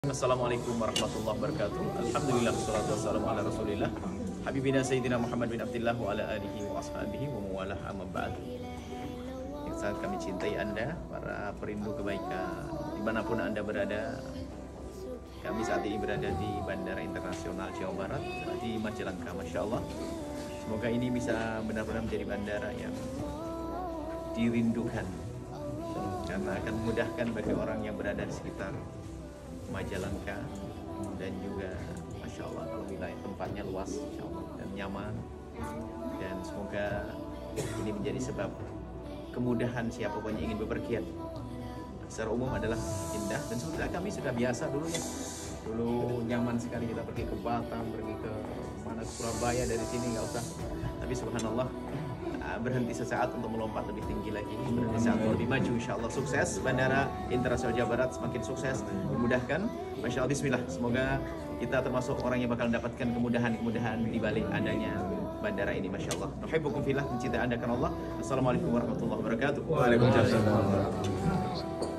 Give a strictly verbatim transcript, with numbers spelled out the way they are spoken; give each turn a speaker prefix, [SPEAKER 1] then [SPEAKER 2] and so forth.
[SPEAKER 1] Assalamualaikum warahmatullahi wabarakatuh. Alhamdulillah wassalatu wassalamu ala Rasulillah Habibina Sayyidina Muhammad bin Abdillah wa ala alihi wa ashabihi wa mawalah amma ba'd. Yang sangat kami cintai Anda, para perindu kebaikan dimanapun Anda berada. Kami saat ini berada di Bandara Internasional Jawa Barat di Majalengka, Masya Allah. Semoga ini bisa benar-benar menjadi bandara yang dirindukan, karena akan memudahkan bagi orang yang berada di sekitar Majalengka, dan juga Masya Allah kalau wilayah tempatnya luas Masya Allah, dan nyaman, dan semoga ini menjadi sebab kemudahan siapapun yang ingin bepergian. Secara umum adalah indah, dan sudah kami sudah biasa dulu ya, dulu nyaman sekali kita pergi ke Batam, pergi ke mana, Surabaya, dari sini nggak usah. Tapi subhanallah, berhenti sesaat untuk melompat lebih tinggi lagi, berhenti sesaat untuk lebih maju. Insya Allah sukses, Bandara Internasional Jawa Barat semakin sukses, dimudahkan. Masya Allah, bismillah, semoga kita termasuk orang yang bakal mendapatkan kemudahan-kemudahan di balik adanya bandara ini. Masya Allah, nuhibbukum fillah, mencintai Anda karena Allah. Assalamualaikum warahmatullahi wabarakatuh.
[SPEAKER 2] Waalaikumsalam.